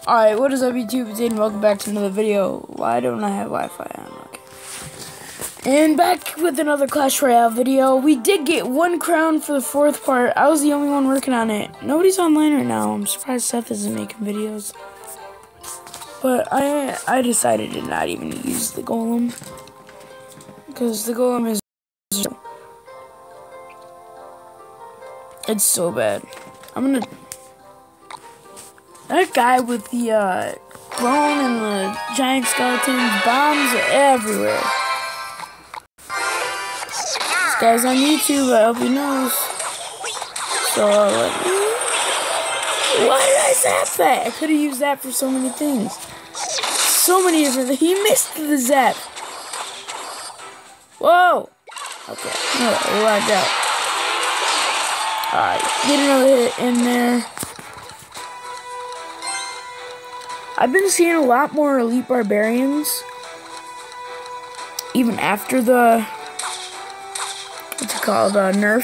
Alright, what is up YouTube? It's Aiden. Welcome back to another video. Why don't I have Wi-Fi on? Okay. And back with another Clash Royale video. We did get one crown for the fourth part. I was the only one working on it. Nobody's online right now. I'm surprised Seth isn't making videos. But I decided to not even use the golem. Because the golem is... it's so bad. I'm gonna... that guy with the throne and the giant skeletons, bombs everywhere. This guy's on YouTube, I hope he knows. So, why did I zap that? I could have used that for so many things. So many different things. He missed the zap. Whoa! Okay, watch out. Alright, get another hit in there. I've been seeing a lot more elite barbarians, even after the, what's it called, nerf.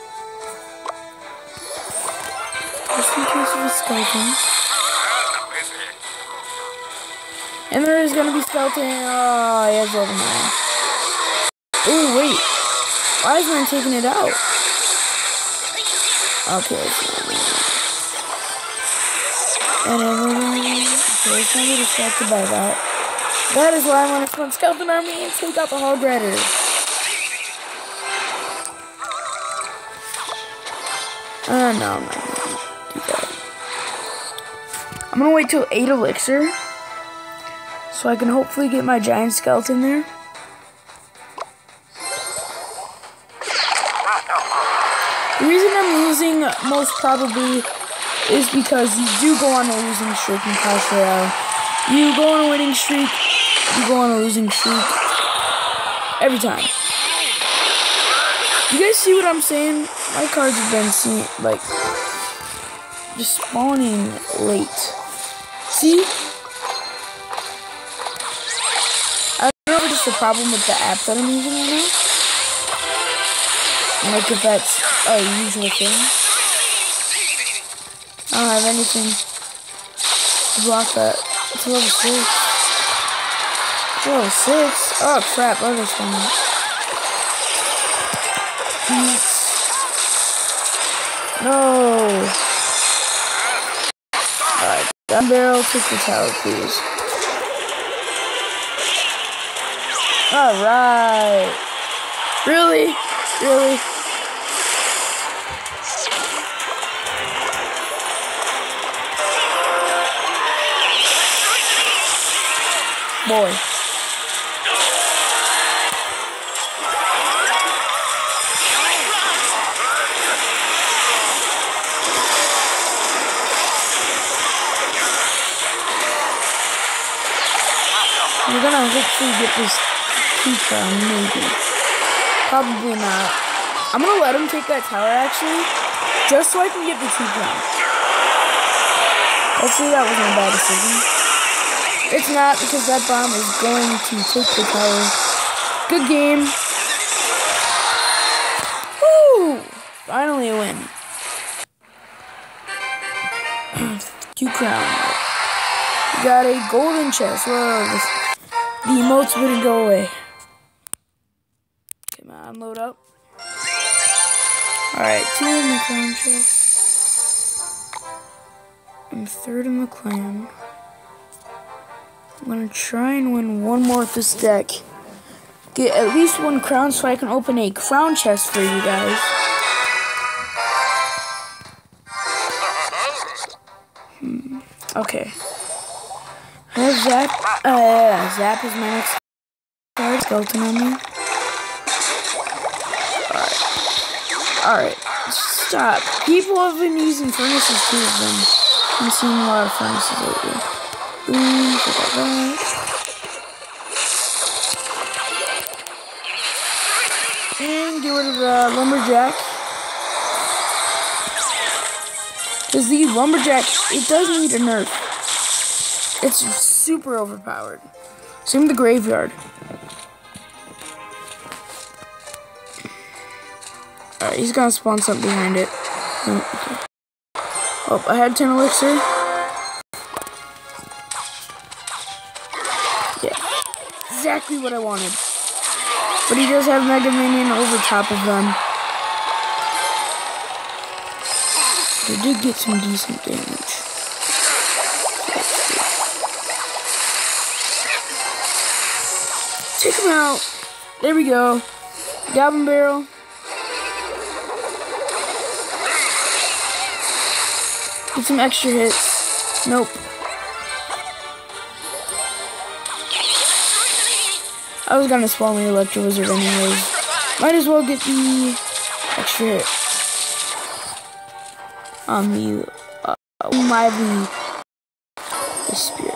Just in case of a skeleton. And there is gonna be skeleton. Oh, he has level 9. Oh wait, why is mine taking it out? Okay. And okay, it's gonna be distracted by that. That is why I want to come skeleton army and take out the hog rider. No, do that. I'm gonna wait till 8 elixir, so I can hopefully get my giant skeleton there. The reason I'm losing most probably is because you do go on a losing streak in Clash Royale. You go on a winning streak, you go on a losing streak. Every time. You guys see what I'm saying? My cards have been just spawning late. See? I don't know if it's just a problem with the app that I'm using right now. Like if that's a usual thing. I don't have anything to block that. It's level 6. It's level 6? Oh crap, oh that's funny. No! Alright, gun barrel, take the tower, please. Alright! Really? Really? Boy. We're gonna hopefully get this 2 crown, maybe. Probably not. I'm gonna let him take that tower actually, just so I can get the 2 crown. Hopefully that wasn't a bad decision. It's not, because that bomb is going to take the tower. Good game. Woo! Finally a win. 2 crown. We got a golden chest. Whoa, the emotes wouldn't go away. Come on, load up. Alright, 2 in the crown chest. I'm 3rd in the clan. I'm gonna try and win one more with this deck. Get at least 1 crown so I can open a crown chest for you guys. Okay. I have Zap. Zap is my next card. Skeleton on me. Alright. Stop. People have been using furnaces too of them. I'm seeing a lot of furnaces lately. Boom, check out that. And get rid of the lumberjack. Because the lumberjack, it does need a nerf. It's super overpowered. Same with the graveyard. Alright, he's gonna spawn something behind it. Oh, I had 10 elixir. Yeah, exactly what I wanted. But he does have Mega Minion over top of them. They did get some decent damage. Take him out. There we go. Goblin Barrel. Get some extra hits. Nope. I was gonna spawn the Electro Wizard anyways. Might as well get the extra hit on the Lively Spirit.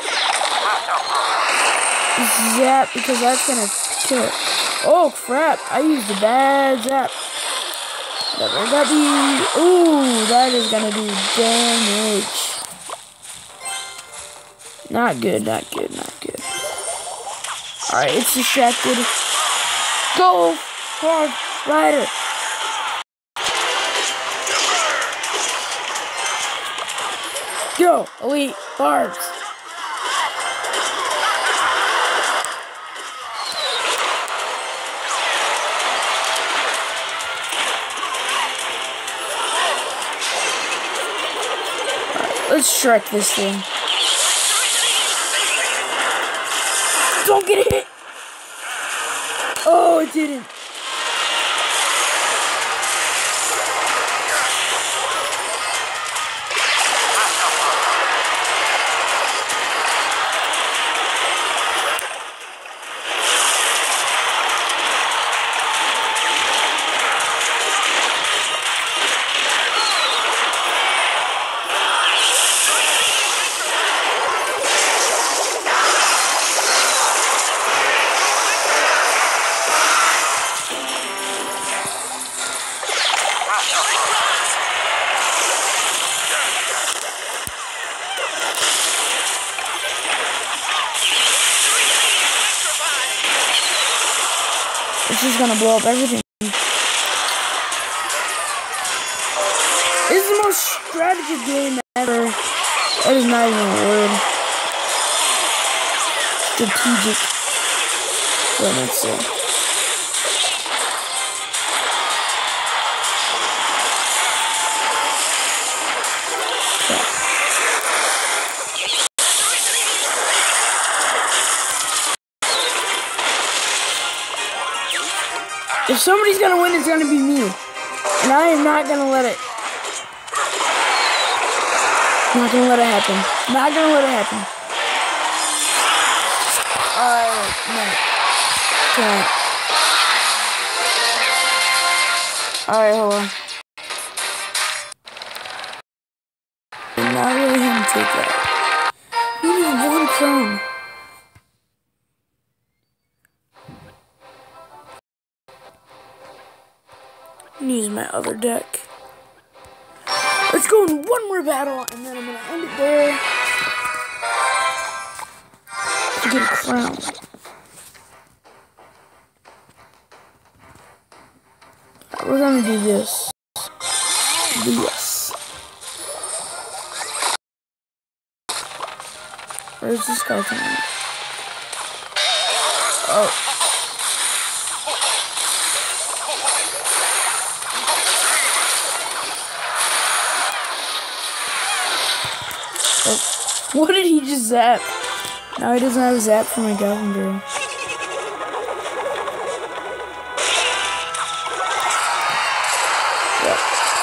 Zap, because that's gonna kill it. Oh crap, I used a bad zap. Ooh, that is gonna do damage. Not good, not good, not good. Alright, it's distracted. Go, Hard Rider. Go, Elite Barbs. Let's Shrek this thing. Don't get hit! Oh, it didn't. It's just gonna blow up everything. This is the most strategic game ever. That is not even a word. Strategic. What let's say. If somebody's gonna win, it's gonna be me. And I am not gonna let it. Not gonna let it happen. Not gonna let it happen. No. Can't. Alright, hold on. I'm not really gonna take that. You need 1 crown. Use my other deck. Let's go in one more battle, and then I'm gonna end it there to get a crown. We're gonna do this. This. Where's this guy coming? Oh. What did he just zap? Now he doesn't have a zap for my Goblin Barrel. Yep.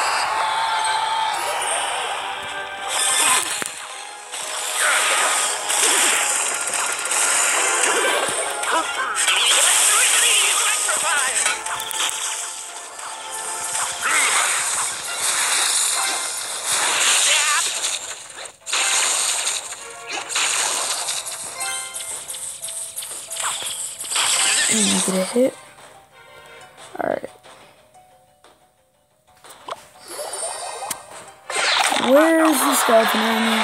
Get a hit. Alright. Where is the skeleton enemy?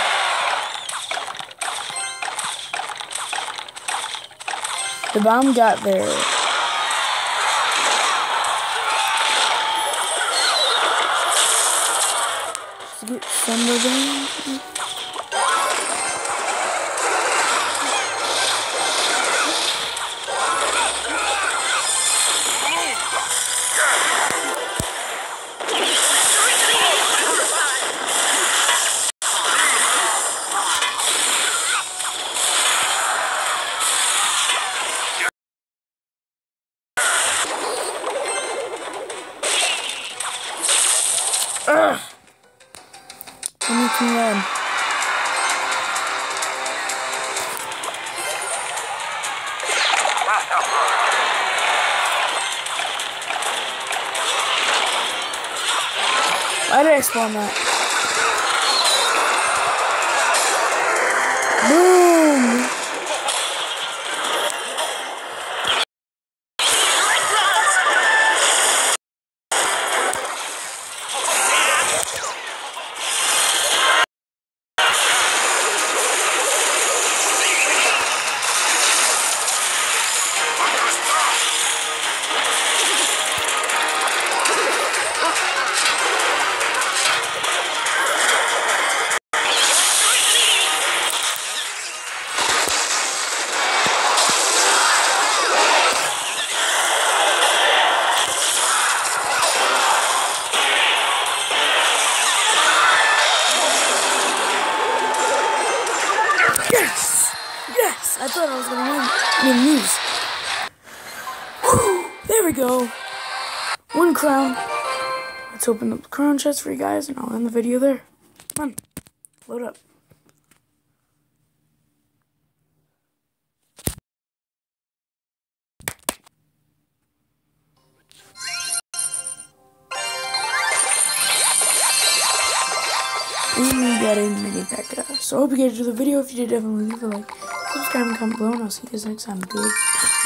The bomb got there. Let's get Sunderland. I didn't spawn that. Boom! Yes! Yes! I thought I was gonna lose. Whew, there we go. 1 crown. Let's open up the crown chest for you guys and I'll end the video there. Come on. Load up. And we got a mini P.E.K.K.A. So I hope you guys enjoyed the video. If you did, definitely leave a like, subscribe, and comment below, and I'll see you guys next time. Good.